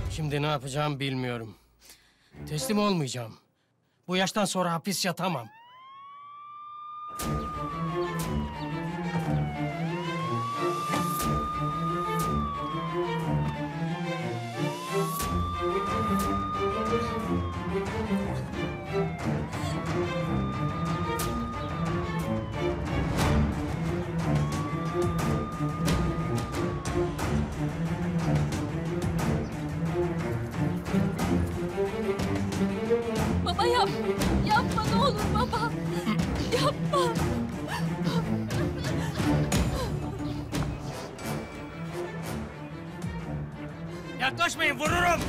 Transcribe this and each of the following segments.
Şimdi ne yapacağım bilmiyorum. Teslim olmayacağım. Bu yaştan sonra hapis yatamam. Baba yapma ne olur baba. Yapma. Yaklaşmayın, vururum!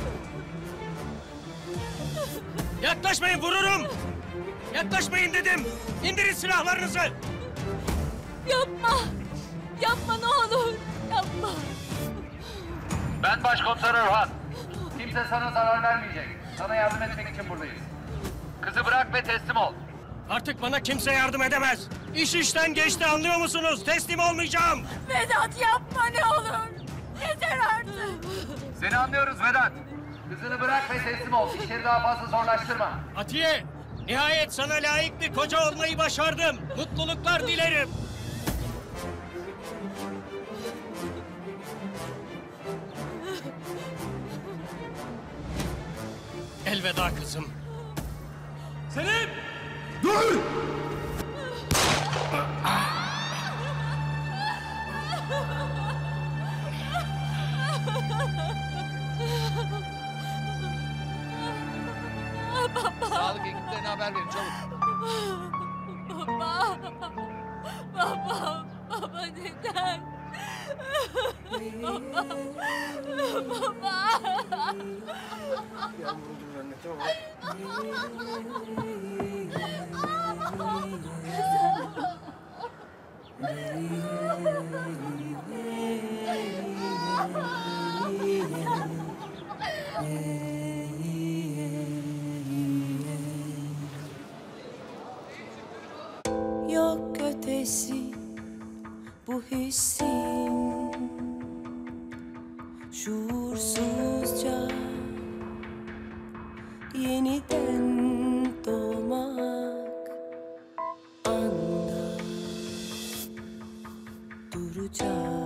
Yaklaşmayın, vururum! Yaklaşmayın dedim! İndirin silahlarınızı! Yapma. Yapma ne olur. Yapma. Ben Başkomiser Orhan. Kimse sana zarar vermeyecek. Sana yardım etmek için buradayız. Kızı bırak ve teslim ol. Artık bana kimse yardım edemez. İş işten geçti, anlıyor musunuz? Teslim olmayacağım! Vedat yapma ne olur. Yeter artık. Seni anlıyoruz Vedat. Kızını bırak ve teslim ol. İşleri daha fazla zorlaştırma. Atiye, nihayet sana layık bir koca olmayı başardım. Mutluluklar dilerim. Elveda kızım. Selim! Dur! Baba. Sağlık ekiplerine haber verin çabuk. Baba. Baba neden? Baba. Yok ötesi bu hissin, şuursuzca yeniden doğmak, anda duracak.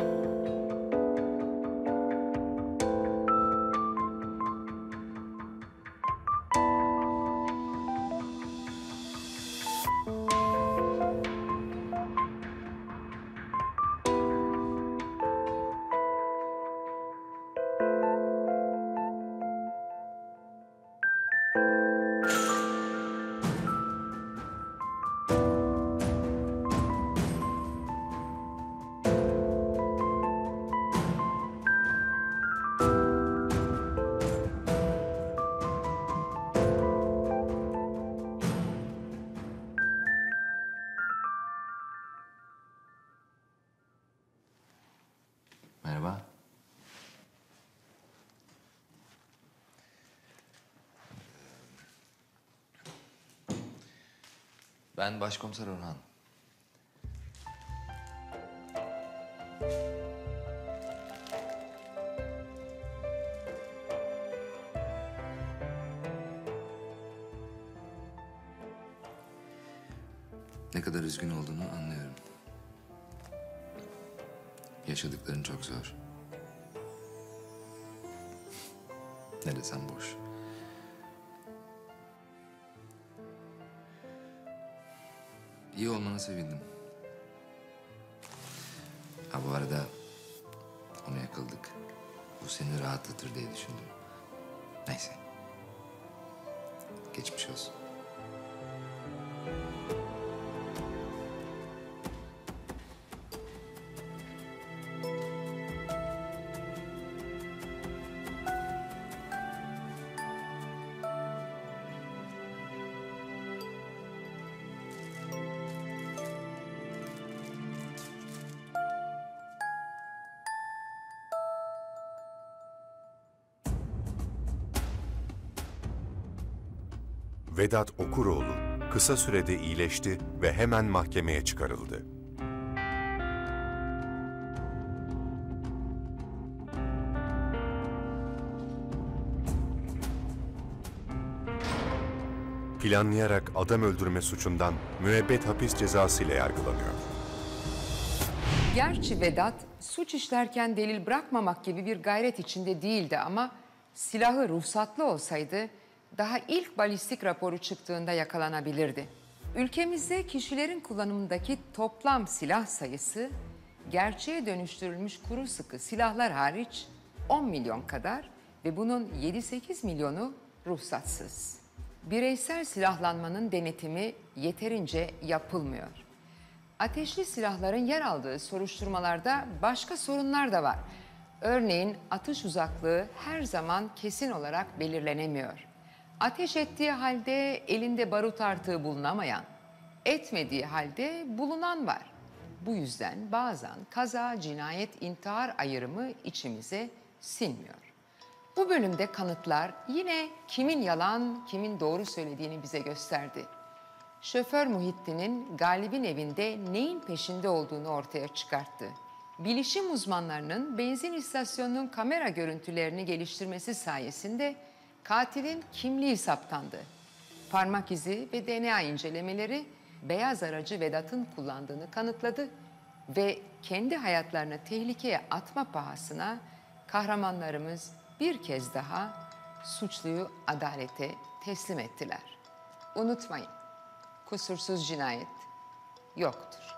Merhaba. Ben Başkomiser Orhan. Ne kadar üzgün olduğunu anlıyorum. Yaşadıkların çok zor. Ne desem boş. İyi olmana sevindim. Ha bu arada onu yakaladık. Bu seni rahatlatır diye düşündüm. Neyse. Geçmiş olsun. Vedat Okuroğlu kısa sürede iyileşti ve hemen mahkemeye çıkarıldı. planlayarak adam öldürme suçundan müebbet hapis cezası ile yargılanıyor. Gerçi Vedat suç işlerken delil bırakmamak gibi bir gayret içinde değildi ama silahı ruhsatlı olsaydı daha ilk balistik raporu çıktığında yakalanabilirdi. Ülkemizde kişilerin kullanımındaki toplam silah sayısı gerçeğe dönüştürülmüş kuru sıkı silahlar hariç 10 milyon kadar ve bunun 7-8 milyonu ruhsatsız. Bireysel silahlanmanın denetimi yeterince yapılmıyor. Ateşli silahların yer aldığı soruşturmalarda başka sorunlar da var. Örneğin atış uzaklığı her zaman kesin olarak belirlenemiyor. Ateş ettiği halde elinde barut artığı bulunamayan, etmediği halde bulunan var. Bu yüzden bazen kaza, cinayet, intihar ayrımı içimize sinmiyor. Bu bölümde kanıtlar yine kimin yalan, kimin doğru söylediğini bize gösterdi. Şoför Muhittin'in Galip'in evinde neyin peşinde olduğunu ortaya çıkarttı. Bilişim uzmanlarının benzin istasyonunun kamera görüntülerini geliştirmesi sayesinde katilin kimliği saptandı. Parmak izi ve DNA incelemeleri beyaz aracı Vedat'ın kullandığını kanıtladı ve kendi hayatlarını tehlikeye atma pahasına kahramanlarımız bir kez daha suçluyu adalete teslim ettiler. Unutmayın, kusursuz cinayet yoktur.